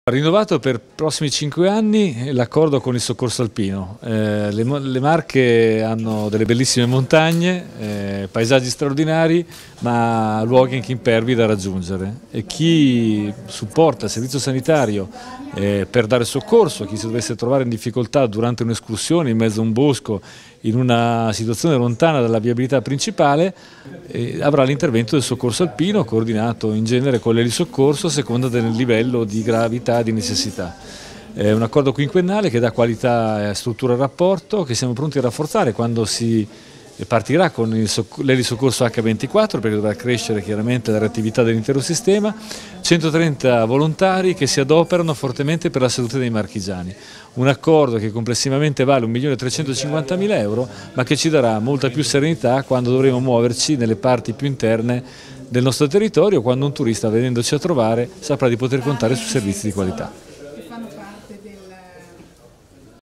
Rinnovato per i prossimi 5 anni l'accordo con il soccorso alpino. Le Marche hanno delle bellissime montagne, paesaggi straordinari, ma luoghi anche impervi da raggiungere. E chi supporta il servizio sanitario per dare soccorso a chi si dovesse trovare in difficoltà durante un'escursione in mezzo a un bosco, in una situazione lontana dalla viabilità principale, avrà l'intervento del soccorso alpino coordinato in genere con l'elisoccorso a seconda del livello di gravità e di necessità. È un accordo quinquennale che dà qualità e struttura al rapporto, che siamo pronti a rafforzare quando si partirà con l'elisoccorso H24, perché dovrà crescere chiaramente la reattività dell'intero sistema. 130 volontari che si adoperano fortemente per la salute dei marchigiani. Un accordo che complessivamente vale 1.350.000 euro, ma che ci darà molta più serenità quando dovremo muoverci nelle parti più interne del nostro territorio, quando un turista venendoci a trovare saprà di poter contare su servizi di qualità. Che fanno parte